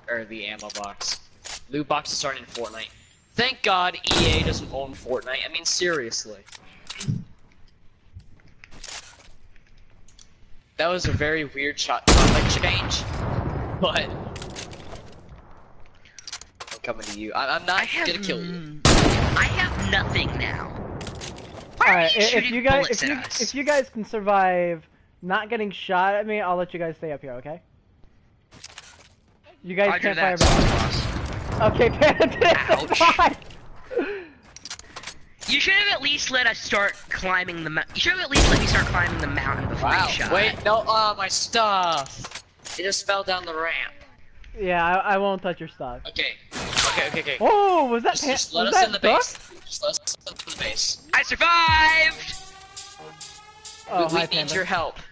or the ammo box. Loot boxes aren't in Fortnite. Thank God EA doesn't own Fortnite. I mean, seriously. That was a very weird topic change, but I'm coming to you. I'm not gonna kill you. I have nothing now. Alright, if you guys can survive not getting shot at me, I'll let you guys stay up here, okay? You guys can't fire back. Okay, Panda. You should have at least let us start climbing the mountain. You should have at least let me start climbing the mountain before you shot. Wait, no, my stuff. It just fell down the ramp. Yeah, I won't touch your stuff. Okay. Oh, was that? Just let us in the base. Just let us in the base. I survived. Oh, we need your help.